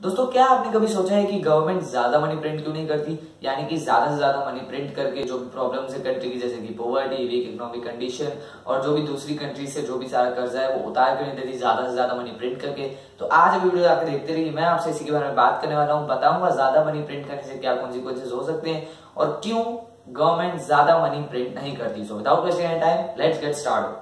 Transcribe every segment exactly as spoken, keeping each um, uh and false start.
दोस्तों, क्या आपने कभी सोचा है कि गवर्नमेंट ज्यादा मनी प्रिंट क्यों नहीं करती? यानी कि ज्यादा से ज्यादा मनी प्रिंट करके जो भी प्रॉब्लम्स है कंट्री की, जैसे कि पॉवर्टी, वीक इकोनॉमिक कंडीशन और जो भी दूसरी कंट्री से जो भी सारा कर्जा है वो उतार क्यों नहीं देती ज्यादा से ज्यादा मनी प्रिंट करके? तो आज अभी वीडियो आकर देखते रहिए। मैं आपसे इसी के बारे में बात करने वाला हूँ। बताऊंगा ज्यादा मनी प्रिंट करने से क्या कॉन्सिक्वेंसेस हो सकते हैं और क्यों गवर्नमेंट ज्यादा मनी प्रिंट नहीं करती। So without wasting any time, let's get start.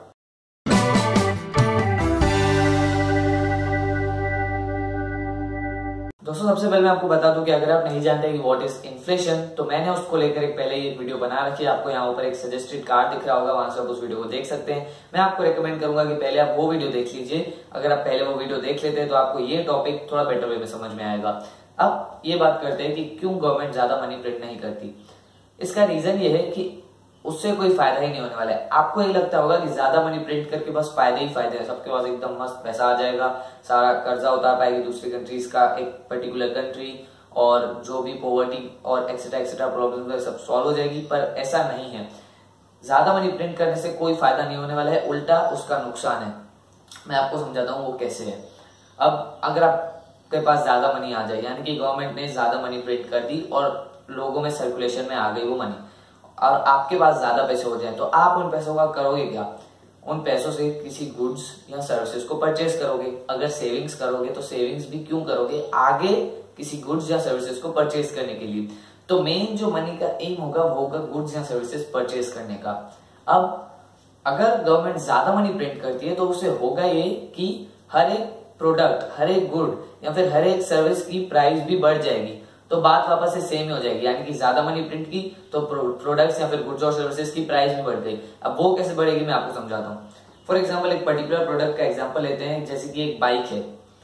दोस्तों, सबसे पहले मैं आपको बता दूं कि अगर आप नहीं जानते कि व्हाट इज इन्फ्लेशन, तो मैंने उसको लेकर एक पहले ही एक वीडियो बना रखी है। आपको यहाँ ऊपर एक सजेस्टेड कार्ड दिख रहा होगा, वहां से आप उस वीडियो को देख सकते हैं। मैं आपको रेकमेंड करूंगा कि पहले आप वो वीडियो देख लीजिए। अगर आप पहले वो वीडियो देख लेते हैं तो आपको ये टॉपिक थोड़ा बेटर वे में समझ में आएगा। अब ये बात करते हैं कि क्यों गवर्नमेंट ज्यादा मनी प्रिंट नहीं करती। इसका रीजन ये है कि उससे कोई फायदा ही नहीं होने वाला है। आपको ये लगता होगा कि ज्यादा मनी प्रिंट करके बस फायदे ही फायदे हैं, सबके पास एकदम मस्त पैसा आ जाएगा, सारा कर्जा उतार पाएगी दूसरी कंट्रीज का एक पर्टिकुलर कंट्री, और जो भी पॉवर्टी और एक्सेट्रा एक्सेट्रा प्रॉब्लम सब सॉल्व हो जाएगी। पर ऐसा नहीं है। ज्यादा मनी प्रिंट करने से कोई फायदा नहीं होने वाला है, उल्टा उसका नुकसान है। मैं आपको समझाता हूँ वो कैसे है। अब अगर आपके पास ज्यादा मनी आ जाए, यानी कि गवर्नमेंट ने ज्यादा मनी प्रिंट कर दी और लोगों में सर्कुलेशन में आ गई वो मनी, और आपके पास ज्यादा पैसे हो जाए, तो आप उन पैसों का करोगे क्या? उन पैसों से किसी गुड्स या सर्विसेज को परचेज करोगे। अगर सेविंग्स करोगे तो सेविंग्स भी क्यों करोगे? आगे किसी गुड्स या सर्विसेज को परचेज करने के लिए। तो मेन जो मनी का एम होगा वो होगा गुड्स या सर्विसेज परचेज करने का। अब अगर गवर्नमेंट ज्यादा मनी प्रिंट करती है तो उससे होगा ये कि हर एक प्रोडक्ट, हर एक गुड या फिर हर एक सर्विस की प्राइस भी बढ़ जाएगी। तो बात वापस से सेम ही हो जाएगी, यानी कि ज्यादा मनी प्रिंट की तो प्रोडक्ट्स या फिर गुड्स और सर्विसेज की प्राइस भी बढ़ गई। अब वो कैसे बढ़ेगी मैं आपको समझाता हूँ। फॉर एग्जांपल, एक पर्टिकुलर प्रोडक्ट का एग्जांपल लेते हैं, जैसे कि एक बाइक है।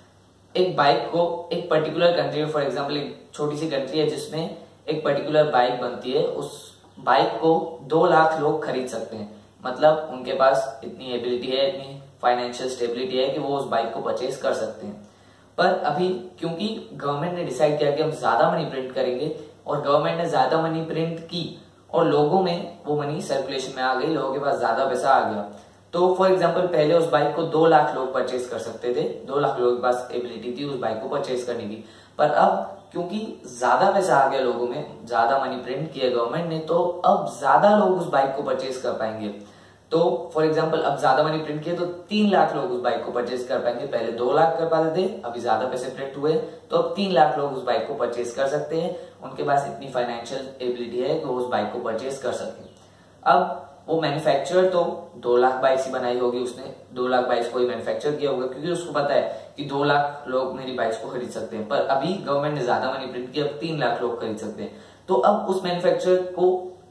एक बाइक को एक पर्टिकुलर कंट्री में, फॉर एग्जांपल एक छोटी सी कंट्री है जिसमें एक पर्टिकुलर बाइक बनती है, उस बाइक को दो लाख लोग खरीद सकते हैं। मतलब उनके पास इतनी एबिलिटी है, इतनी फाइनेंशियल स्टेबिलिटी है कि वो उस बाइक को परचेज कर सकते हैं। पर अभी क्योंकि गवर्नमेंट ने डिसाइड किया कि हम ज्यादा मनी प्रिंट करेंगे, और गवर्नमेंट ने ज्यादा मनी प्रिंट की और लोगों में वो मनी सर्कुलेशन में आ गई, लोगों के पास ज्यादा पैसा आ गया। तो फॉर एग्जांपल, पहले उस बाइक को दो लाख लोग परचेज कर सकते थे, दो लाख लोगों के पास एबिलिटी थी उस बाइक को परचेज करने की। पर अब क्योंकि ज्यादा पैसा आ गया लोगों में, ज्यादा मनी प्रिंट किया गवर्नमेंट ने, तो अब ज्यादा लोग उस बाइक को परचेज कर पाएंगे। तो फॉर एग्जांपल, अब ज्यादा मनी प्रिंट किए तो तीन लाख लोग उस बाइक को परचेज कर पाएंगे। पहले दो लाख कर पाते थे, अभी ज्यादा पैसे प्रिंट हुए तो अब तीन लाख लोग उस बाइक को परचेज कर सकते हैं। उनके पास इतनी फाइनेंशियल एबिलिटी है कि वो उस बाइक को परचेज कर सके। अब वो मैन्युफैक्चरर तो दो लाख बाइक्स ही बनाई होगी, उसने दो लाख बाइक्स को ही मैन्युफैक्चर किया होगा, क्योंकि उसको पता है कि दो लाख लोग मेरी बाइक्स को खरीद सकते हैं। पर अभी गवर्नमेंट ने ज्यादा मनी प्रिंट किया, अब तीन लाख लोग खरीद सकते हैं। तो अब उस मैन्युफैक्चरर को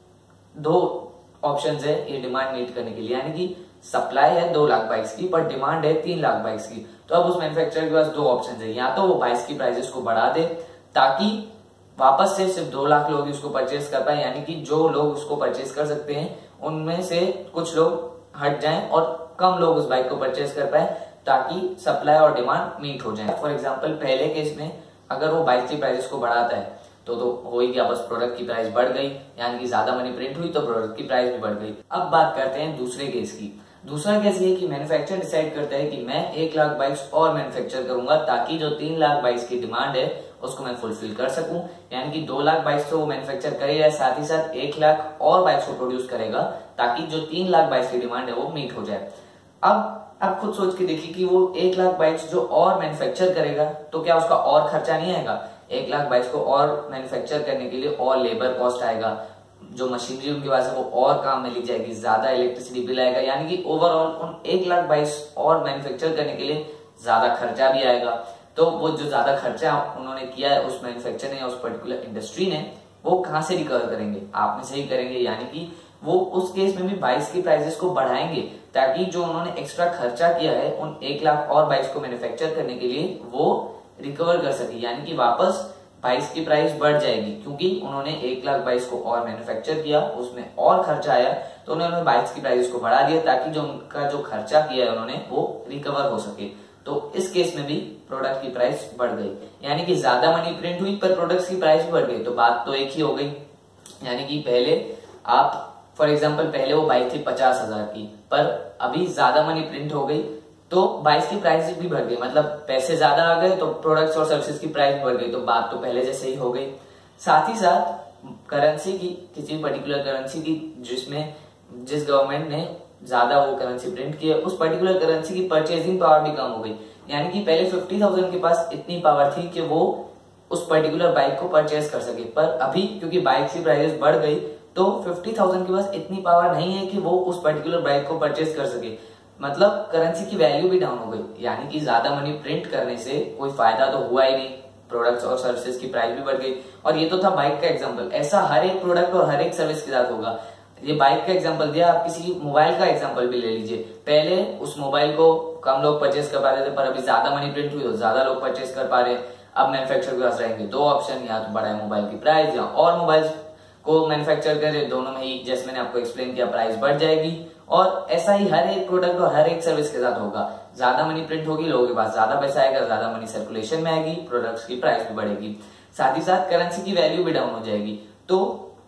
दो ऑप्शंस है ये डिमांड मीट करने के लिए, यानी कि सप्लाई है दो लाख बाइक्स की पर डिमांड है तीन लाख बाइक्स की। तो अब उस मैन्युफैक्चरर के पास दो ऑप्शंस है, या तो वो बाइक्स की प्राइसेस को बढ़ा दे ताकि वापस से सिर्फ दो लाख लोग इसको परचेज कर पाए, यानी कि जो लोग उसको परचेज कर सकते हैं उनमें से कुछ लोग हट जाएं और कम लोग उस बाइक को परचेज कर पाए, ताकि सप्लाई और डिमांड मीट हो जाए। फॉर एग्जाम्पल, पहले केस में अगर वो बाइक की प्राइसेस को बढ़ाता है तो तो हो ही गया, बस प्रोडक्ट की प्राइस बढ़ गई, यानी कि ज्यादा मनी प्रिंट हुई तो प्रोडक्ट की प्राइस भी बढ़ गई। अब बात करते हैं दूसरे केस की। दूसरा केस ये कि मैन्युफैक्चरर डिसाइड करता है कि मैं एक लाख बाइक्स और मैन्युफैक्चर करूंगा ताकि जो तीन लाख बाइक्स की डिमांड है उसको मैं फुलफिल कर सकूं। यानी कि दो लाख बाइक्स तो वो मैन्युफैक्चर करेगा, साथ ही साथ एक लाख और बाइक्स को प्रोड्यूस करेगा ताकि जो तीन लाख बाइक्स की डिमांड है वो मीट हो जाए। अब आप खुद सोच के देखिए कि वो एक लाख बाइक्स जो और मैन्युफैक्चर करेगा तो क्या उसका और खर्चा नहीं आएगा? एक लाख बाइक्स को और मैन्युफैक्चर करने के लिए और लेबर कॉस्ट आएगा, जो मशीनरी उनके पास है वो और काम में ली जाएगी, ज्यादा इलेक्ट्रिसिटी बिल आएगा, यानी कि ओवरऑल उन एक लाख बाइक्स और मैन्युफैक्चर करने के लिए ज्यादा खर्चा भी आएगा। तो वो जो ज्यादा खर्चा उन्होंने किया है उस मैन्युफैक्चर ने या उस पर्टिकुलर इंडस्ट्री ने, वो कहां से रिकवर करेंगे? आप में से ही करेंगे। यानी कि वो उस केस में भी बाइक्स की प्राइसेस को बढ़ाएंगे ताकि जो उन्होंने एक्स्ट्रा खर्चा किया है उन एक लाख और बाइक्स को मैन्युफैक्चर करने के लिए वो रिकवर कर सके, यानी कि वापस बाइक्स की प्राइस बढ़ जाएगी, क्योंकि उन्होंने एक लाख बाइक्स को और मैन्युफैक्चर किया, उसमें और खर्चा आया तो उन्होंने बाइक्स की प्राइस को बढ़ा दिया ताकि जो उनका जो खर्चा किया है उन्होंने वो रिकवर हो सके। तो इस केस में भी प्रोडक्ट की प्राइस बढ़ गई, यानी कि ज्यादा मनी प्रिंट हुई पर प्रोडक्ट्स की प्राइस भी बढ़ गई। तो बात तो एक ही हो गई, यानी कि पहले आप फॉर एग्जाम्पल पहले वो बाइक थी पचास हजार की, पर अभी ज्यादा मनी प्रिंट हो गई तो बाईस की प्राइस भी बढ़ गई, मतलब पैसे ज्यादा आ गए तो प्रोडक्ट्स और सर्विसेज की प्राइस बढ़ गई, तो बात तो पहले जैसे ही हो गई। साथ ही साथ करेंसी की, किसी पर्टिकुलर करेंसी की जिसमें जिस गवर्नमेंट ने ज्यादा वो करेंसी प्रिंट की है, उस पर्टिकुलर करेंसी की परचेजिंग पावर भी कम हो गई। यानी कि पहले फिफ्टी थाउजेंड के पास इतनी पावर थी कि वो उस पर्टिकुलर बाइक को परचेज कर सके, पर अभी क्योंकि बाइक की प्राइस बढ़ गई तो फिफ्टी थाउजेंड के पास इतनी पावर नहीं है कि वो उस पर्टिकुलर बाइक को परचेज कर सके। मतलब करेंसी की वैल्यू भी डाउन हो गई। यानी कि ज्यादा मनी प्रिंट करने से कोई फायदा तो हुआ ही नहीं, प्रोडक्ट्स और सर्विसेज की प्राइस भी बढ़ गई। और ये तो था बाइक का एग्जांपल, ऐसा हर एक प्रोडक्ट और हर एक सर्विस के साथ होगा। ये बाइक का एग्जांपल दिया, आप किसी मोबाइल का एग्जांपल भी ले लीजिए। पहले उस मोबाइल को कम लोग परचेज कर पा रहे थे, पर अभी ज्यादा मनी प्रिंट हुई तो ज्यादा लोग परचेज कर पा रहे हैं। अब मैन्युफैक्चरर के पास रहेंगे दो ऑप्शन, या तो बढ़ाए मोबाइल की प्राइस या और मोबाइल को मैन्युफैक्चर करे, दोनों में ही जैसे मैंने आपको एक्सप्लेन किया प्राइस बढ़ जाएगी। और ऐसा ही हर एक प्रोडक्ट और हर एक सर्विस के साथ होगा। ज्यादा मनी प्रिंट होगी, लोगों के पास ज्यादा पैसा आएगा, ज्यादा मनी सर्कुलेशन में आएगी, प्रोडक्ट्स की प्राइस भी बढ़ेगी। साथ ही साथ करेंसी की वैल्यू भी डाउन हो जाएगी। तो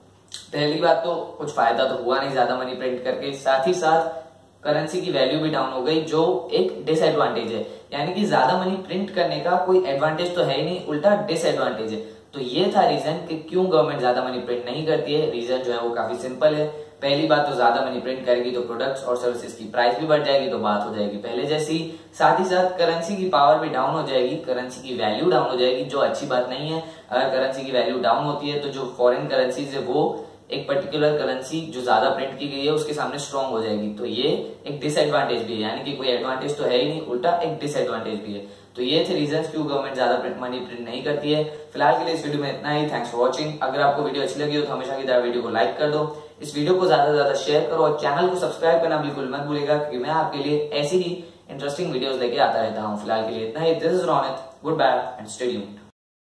पहली बात तो कुछ फायदा तो हुआ नहीं ज्यादा मनी प्रिंट करके, साथ ही साथ करेंसी की वैल्यू भी डाउन हो गई, जो एक डिसएडवांटेज है। यानी कि ज्यादा मनी प्रिंट करने का कोई एडवांटेज तो है ही नहीं, उल्टा डिसएडवांटेज है। तो ये था रीजन कि क्यों गवर्नमेंट ज्यादा मनी प्रिंट नहीं करती है। रीजन जो है वो काफी सिंपल है। पहली बात तो ज्यादा मनी प्रिंट करेगी तो प्रोडक्ट्स और सर्विसेज की प्राइस भी बढ़ जाएगी, तो बात हो जाएगी पहले जैसी। साथ ही साथ करेंसी की पावर भी डाउन हो जाएगी, करेंसी की वैल्यू डाउन हो जाएगी, जो अच्छी बात नहीं है। अगर करेंसी की वैल्यू डाउन होती है तो जो फॉरेन करेंसीज है वो एक पर्टिकुलर करेंसी जो ज्यादा प्रिंट की गई है उसके सामने स्ट्रॉन्ग हो जाएगी। तो ये एक डिसएडवांटेज भी है, यानी कि कोई एडवांटेज तो है ही नहीं, उल्टा एक डिसएडवांटेज भी है। तो ये थे रीजन क्यों गवर्नमेंट ज्यादा प्रिंट मनी प्रिंट नहीं करती है। फिलहाल के लिए इस वीडियो में इतना ही। Thanks for watching. अगर आपको वीडियो अच्छी लगी हो तो हमेशा की तरह वीडियो को लाइक कर दो, इस वीडियो को ज्यादा से ज्यादा शेयर करो और चैनल को सब्सक्राइब करना बिल्कुल मत भूलिएगा, क्योंकि मैं आपके लिए ऐसी ही इंटरेस्टिंग वीडियोस लेके आता रहता हूँ। फिलहाल के लिए इतना ही। This is Ronit, good bye and stay tuned.